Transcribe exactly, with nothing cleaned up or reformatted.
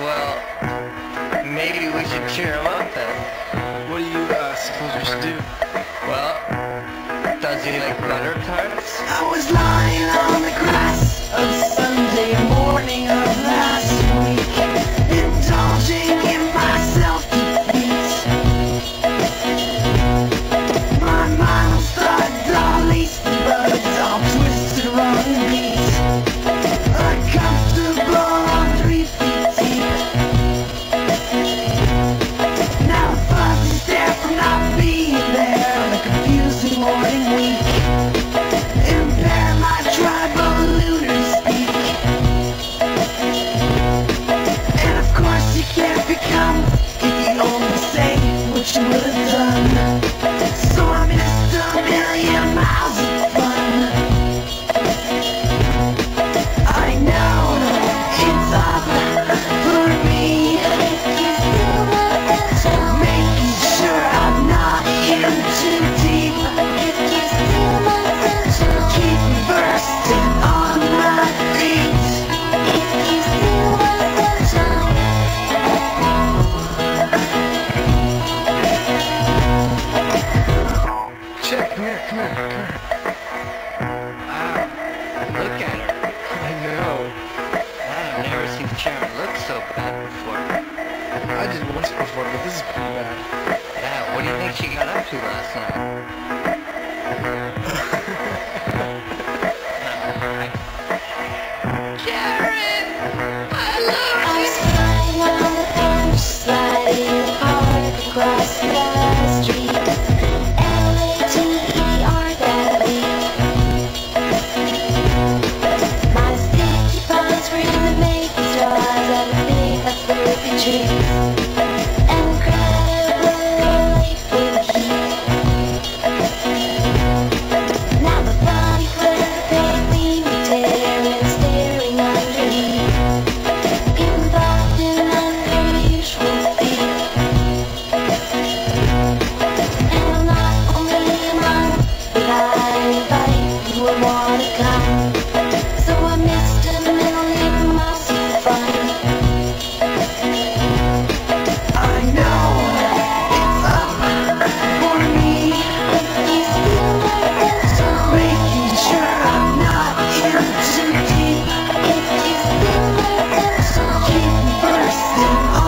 Well, maybe we should cheer him up then. What do you uh, suppose we should do? Well, does he like butter tarts? I was lying on the grass of Sunday morning of last week, indulging in my self-defeat. My mind was thought all lacy buds, all twisted wrong beat. Uncomfortable on three feet deep. Now the fuzz is there from not being there on a confusing morning week. Impair my tribal lunar speak. And of course you can't become if you only say what you would have done. So I missed a million miles of fun. I know it's up for me, making sure I'm not in too deep. Keep bursting on my feet. Check, come here, come here, come here. Wow, look at her. I know. I've never seen Sharon look so bad before. I did once before, but this is pretty bad. Yeah, what do you think she got up to last night? Sharon! I love I was flying on the bench, sliding hard across the street. L A T E R that week. My sticky palms were in the maple straws of a big furry tree. Incredibly with heat. Now the body flirt, baby, me tearing, staring underneath. Involved in unusual feet. And I'm not only a monk, but I invite you a wanna come. So I missed a million miles of fun. I know it's up for me, You still like that making sure I'm not in too deep. If you still like that Keep bursting